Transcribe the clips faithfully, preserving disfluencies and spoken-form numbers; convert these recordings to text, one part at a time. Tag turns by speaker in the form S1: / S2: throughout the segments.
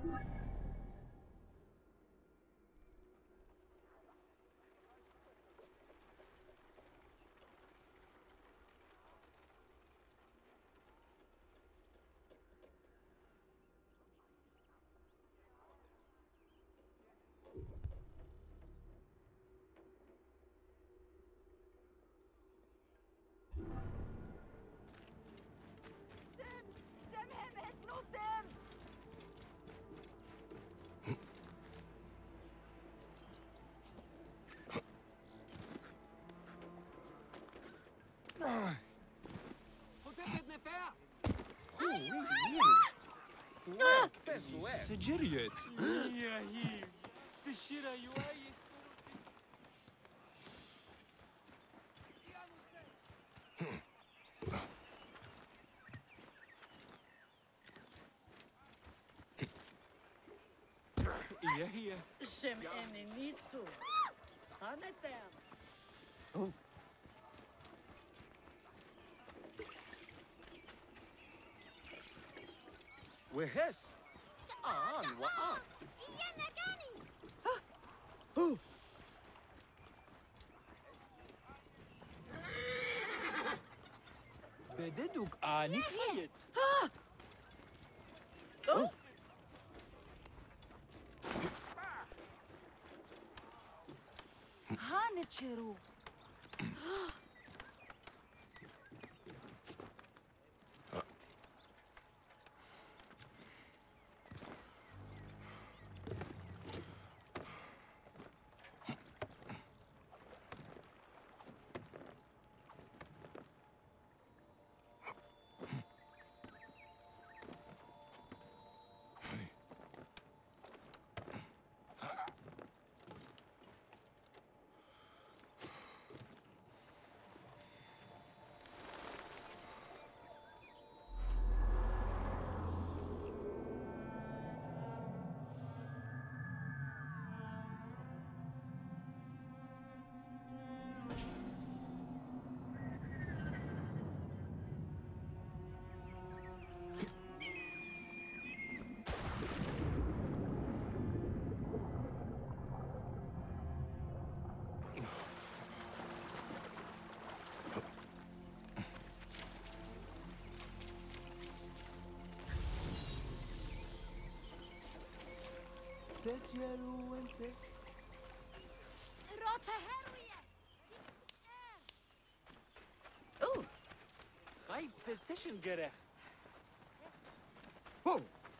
S1: سجريت هي هي
S2: Sem ene nisso. Anetem.
S1: وهس آن وآن
S3: إيانا كاني.
S1: بددك آني خيت
S2: Hanetcheru.
S1: سجلوا وانسى
S3: روتا هروية.
S2: Oh,
S4: High position gerecht.
S1: هو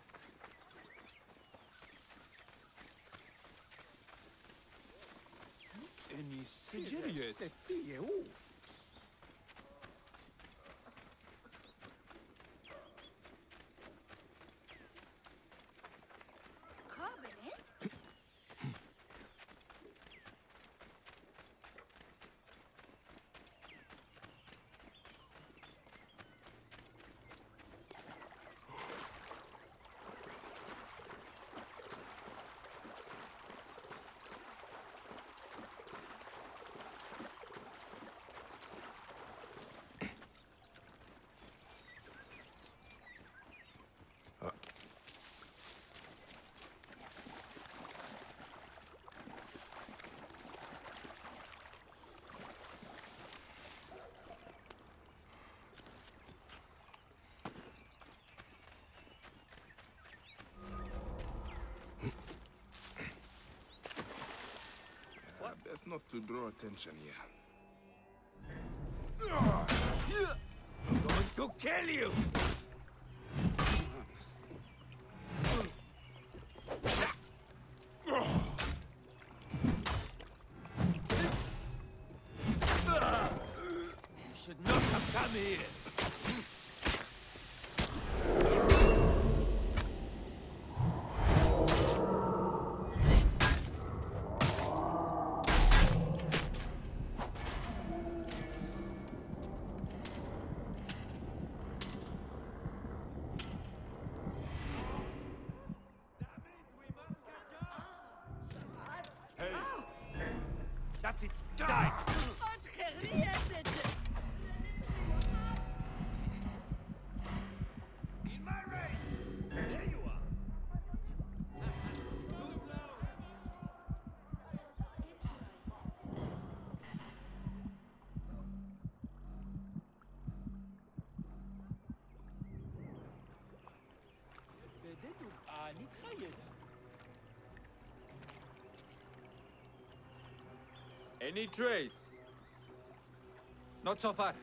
S1: إني سجريت ستية هو
S3: خابنة.
S5: What best not to draw attention here?
S1: I'm going to kill you! You should not have come here! That's it! Die! In my range! There you are!
S4: Uduk ani khayet.
S6: Any trace? Not so far.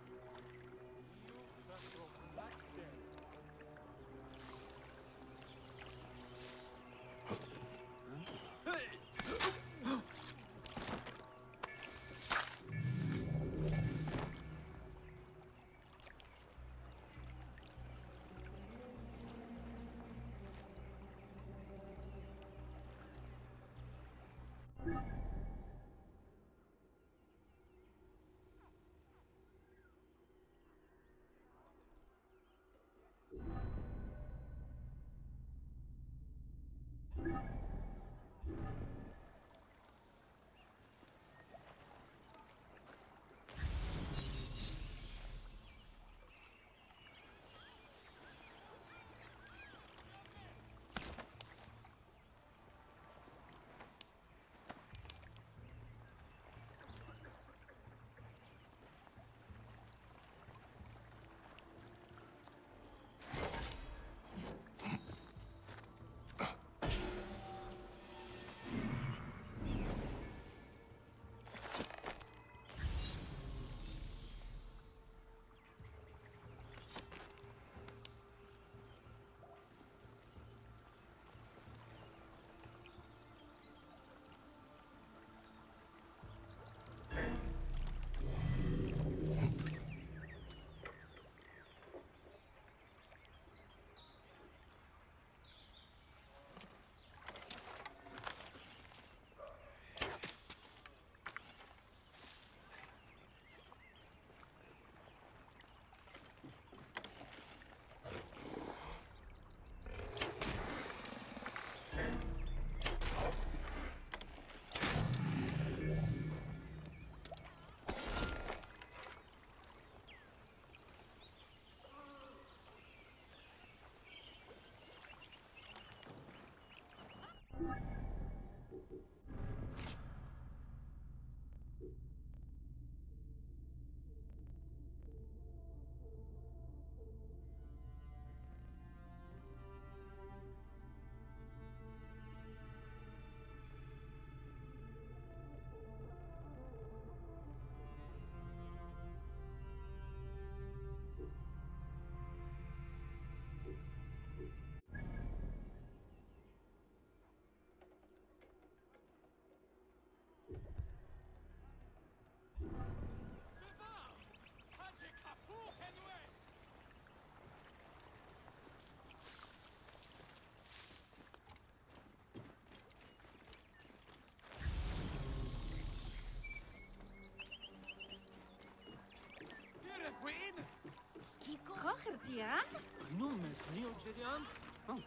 S2: Kochertian?
S4: Numes neo Jedian? Oh.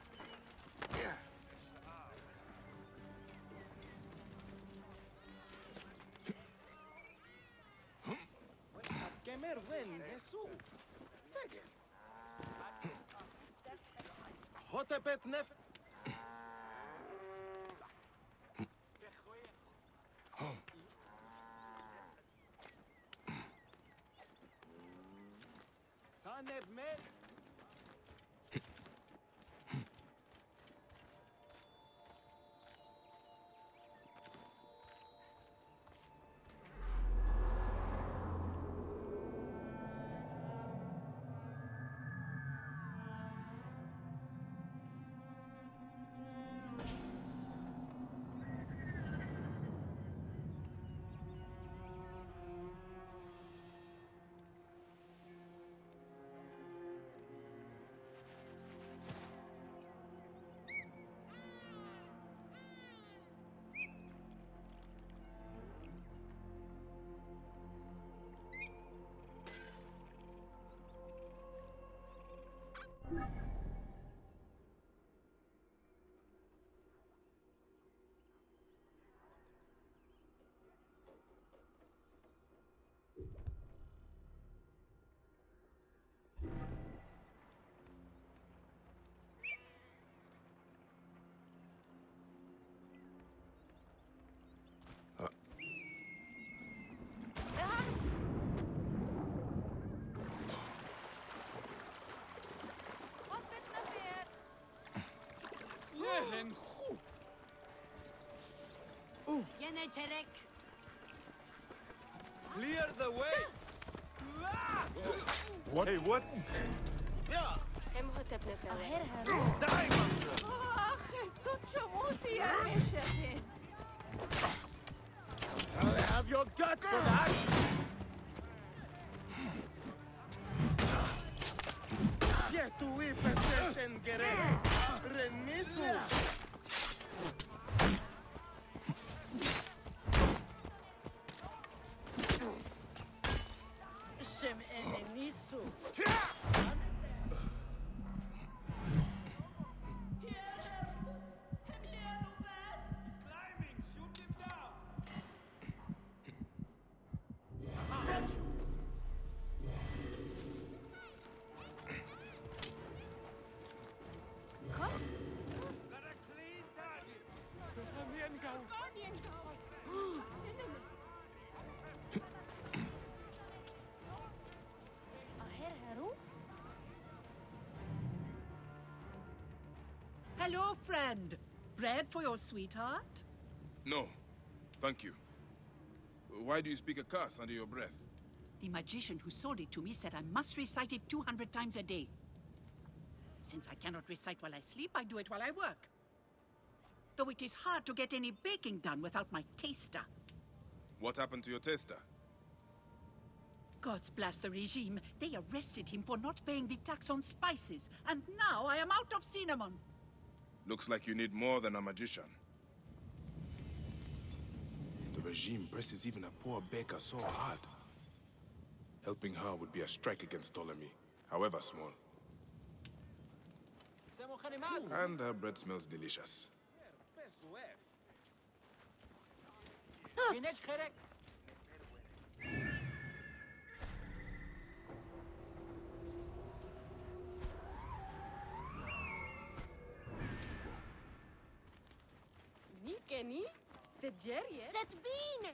S7: Kemer wen nesu. Fegen. Hotepet nef. Saneb met.
S3: What Yenecherek.
S6: Clear the way!
S5: What? Hey, what?
S8: Emhotep Neferre.
S2: Aher Haru.
S1: Die, Mangler!
S3: Ach, tu chamusi ya meshahe.
S1: I'll have your guts for that!
S7: Yetui peseshen gerek. Renisu.
S2: Shem enenisu.
S1: Climbing! Shoot him down! Got a clean target!
S2: Aher Haru.
S9: Hello, friend. Bread for your sweetheart?
S5: No. Thank you. Why do you speak a curse under your breath?
S9: The magician who sold it to me said I must recite it two hundred times a day. Since I cannot recite while I sleep, I do it while I work. Though it is hard to get any baking done without my taster.
S5: What happened to your taster?
S9: Gods bless the regime. They arrested him for not paying the tax on spices, and now I am out of cinnamon.
S5: Looks like you need more than a magician. The regime presses even a poor baker so hard. Helping her would be a strike against Ptolemy, however small. And her bread smells delicious.
S7: Pesuef.
S4: Yenecherek.
S8: Nikeni? Segerie?
S3: Set bine.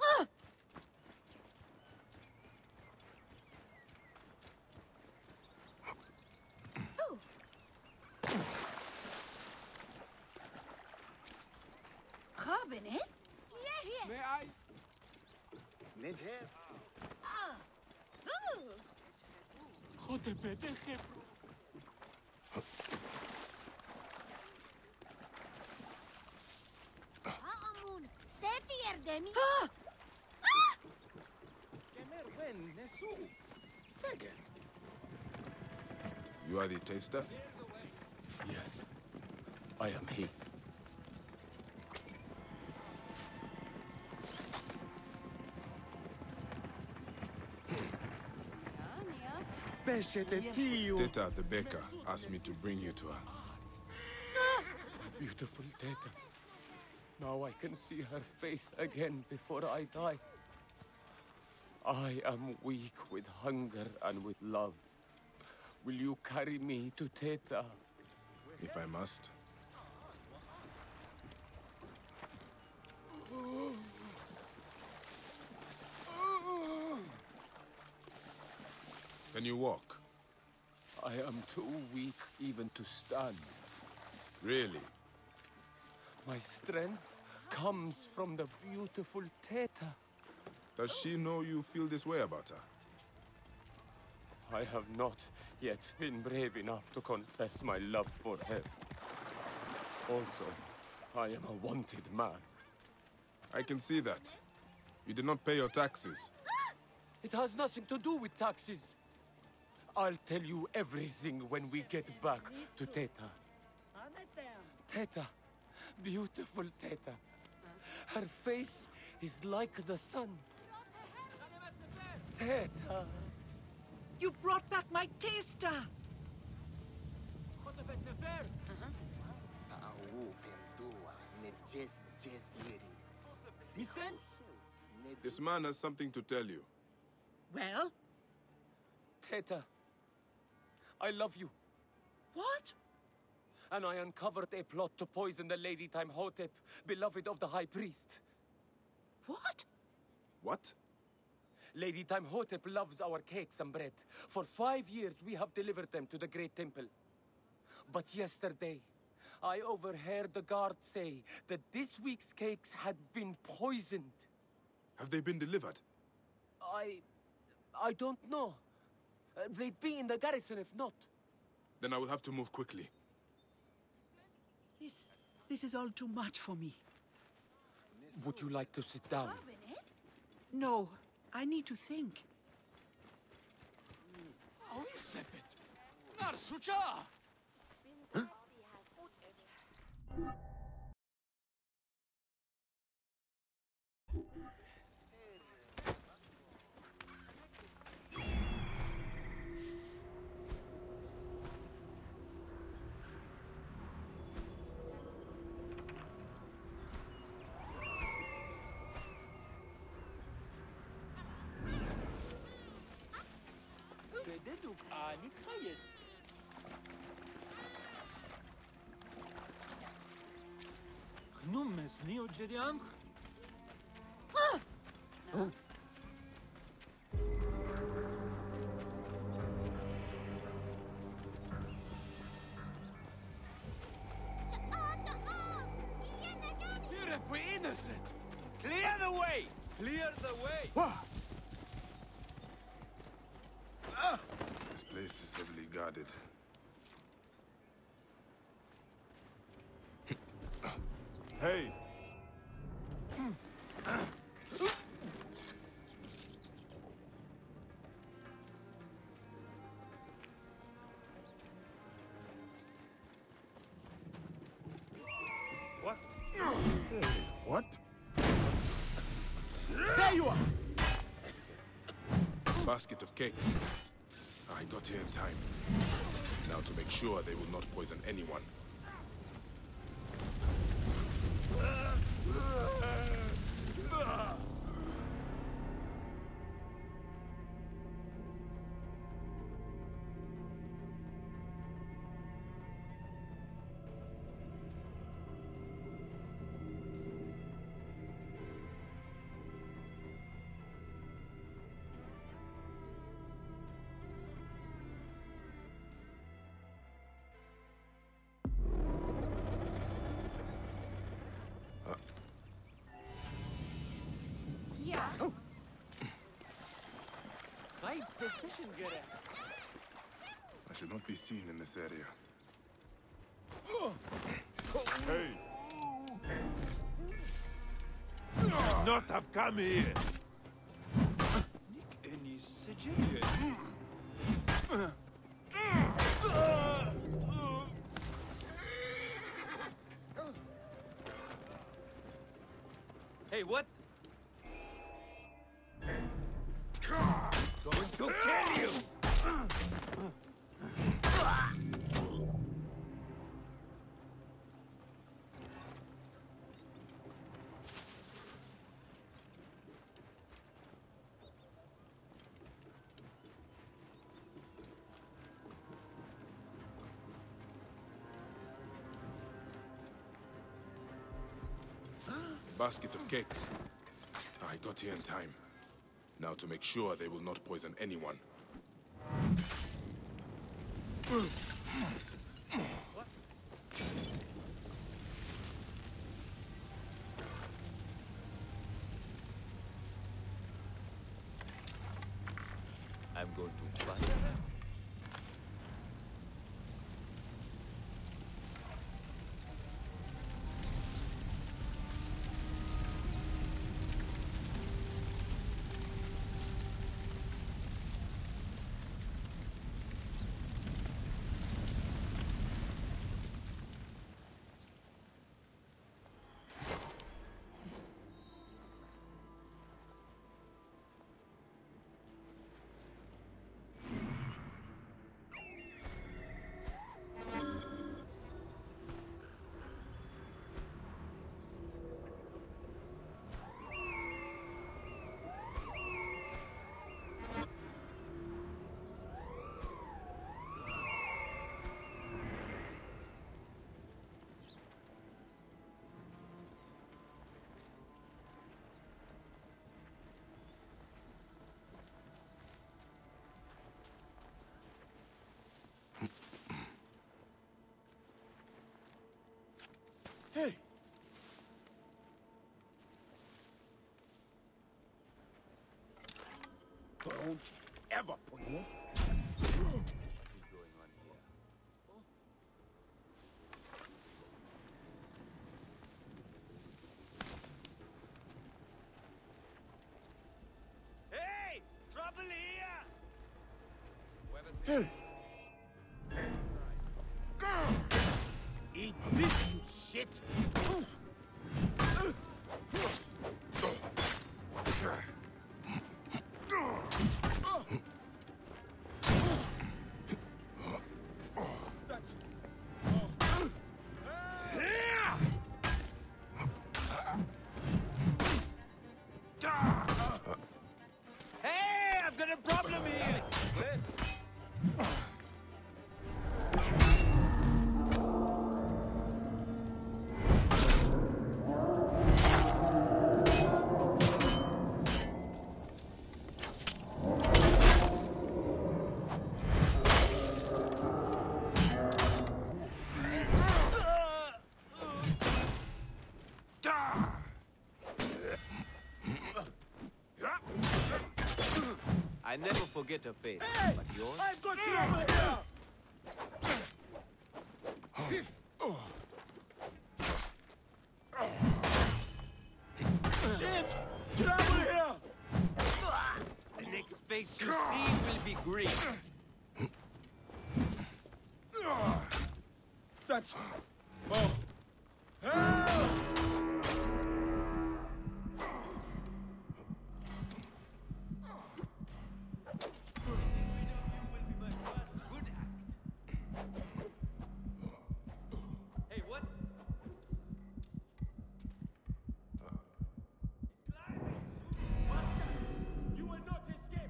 S2: Cabinet?
S3: Yeah, yeah.
S1: May I?
S7: Nedher.
S4: Hotep Neferre.
S3: Haamun. Seti erdemi.
S7: Kemer wen nesu. Fegen.
S5: You are the taster?
S4: Yes, I am he.
S7: Peshete tiu.
S5: Teta, the baker, asked me to bring you to her.
S4: Beautiful Teta. Now I can see her face again before I die. I am weak with hunger and with love. Will you carry me to Teta?
S5: If I must. Can you walk?
S4: I am too weak even to stand.
S5: Really?
S4: My strength comes from the beautiful Teta.
S5: Does she know you feel this way about her?
S4: I have not yet been brave enough to confess my love for her. Also, I am a wanted man.
S5: I can see that. You did not pay your taxes.
S4: It has nothing to do with taxes. I'll tell you everything when we get back to Teta. Teta, beautiful Teta. Her face is like the sun. Teta.
S9: You brought back my taster!
S7: Au pendua. Nejes jes yeri.
S4: Listen.
S5: This man has something to tell you.
S9: Well,
S4: Teta, I love you.
S9: what?
S4: And I uncovered a plot to poison the Lady Timehotep, beloved of the High Priest.
S9: What?
S5: What?
S4: Lady Timehotep loves our cakes and bread. For five years we have delivered them to the Great Temple. But yesterday, I overheard the guard say that this week's cakes had been poisoned.
S5: Have they been delivered?
S4: I... I don't know. Uh, they'd be in the garrison if not.
S5: Then I will have to move quickly.
S9: This... this is all too much for me.
S4: Would you like to sit down?
S9: No, I need to think.
S1: بددك آني خيط. خنوم مسني وجدي أنخ.
S4: We're innocent!
S6: Clear the way! Clear the way!
S5: This place is heavily guarded. Hey!
S6: What?
S5: What?
S1: There you are!
S5: Basket of cakes. I got here in time. Now to make sure they will not poison anyone.
S1: High precision getter.
S5: I should not be seen in this area. Hey!
S1: Not have come here. Nick any Sicilian.
S6: Hey, what?
S1: Going to kill you!
S5: Basket of cakes. I got here in time. Now to make sure they will not poison anyone.
S6: I'm going to find them.
S7: Hey! Don't ever put me.
S6: What is going on here? Hey! Trouble here!
S7: Eat this, you shit!
S6: Hey! I've got a problem here! I never forget a face, but yours?
S7: I've got you over here! Shit! Get out of here!
S6: The next face you see will be green.
S7: That's... Oh. Help!
S6: Good act. Hey, what? He's climbing!
S7: You will not escape!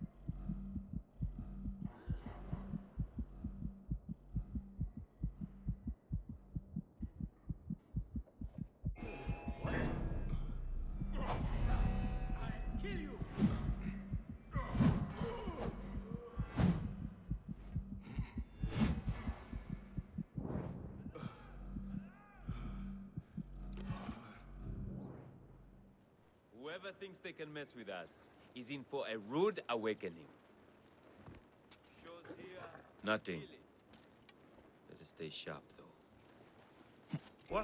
S7: I'll kill you!
S6: Whoever thinks they can mess with us is in for a rude awakening. Shows here. Nothing. Better stay sharp, though.
S7: What?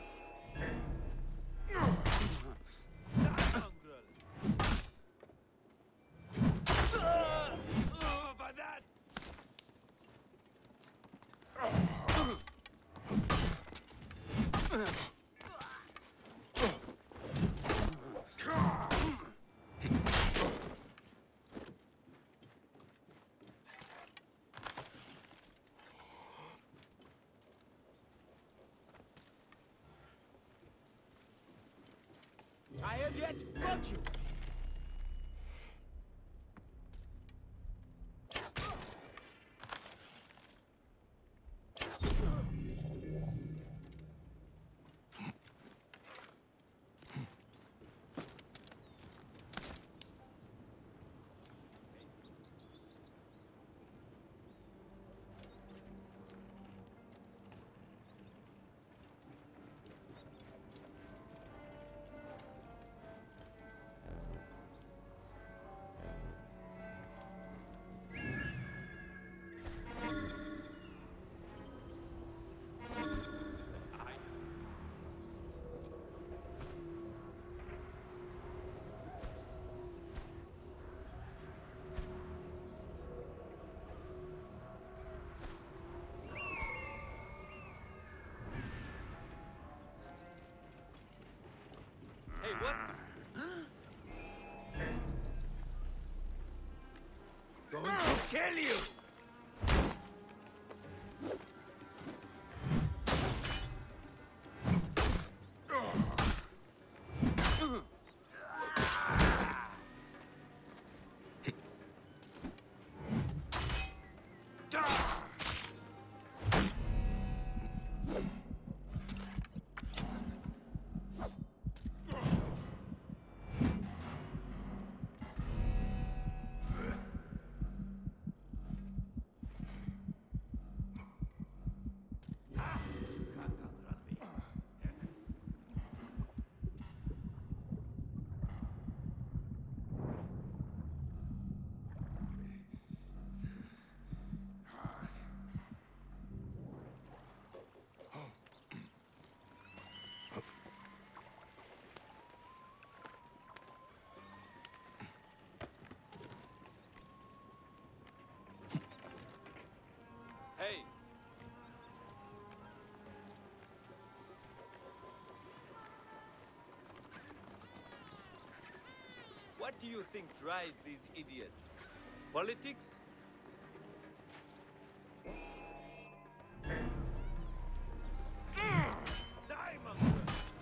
S7: Tired yet? Got you!
S6: Hey, what?
S7: Going to kill you!
S6: What do you think drives these idiots? Politics? Die, monster!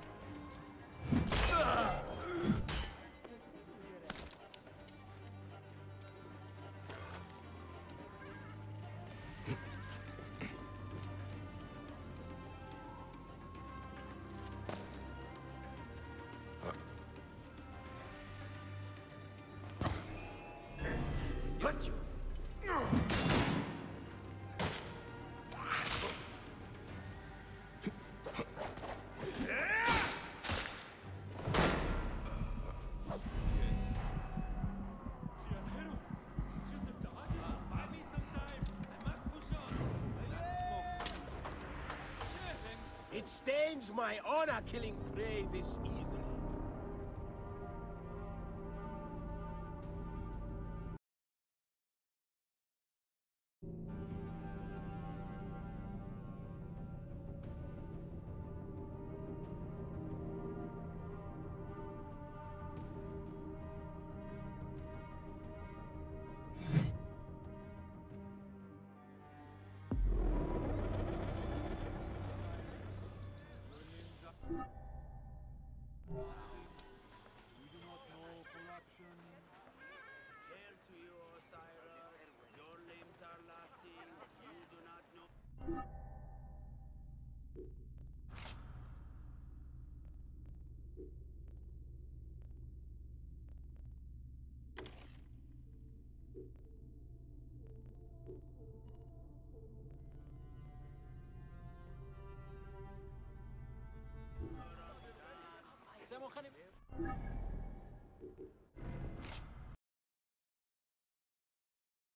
S7: Got you!
S6: Buy me some time. I must push on. Let's smoke.
S7: It stains my honor killing prey this easily.
S4: زي ما خلي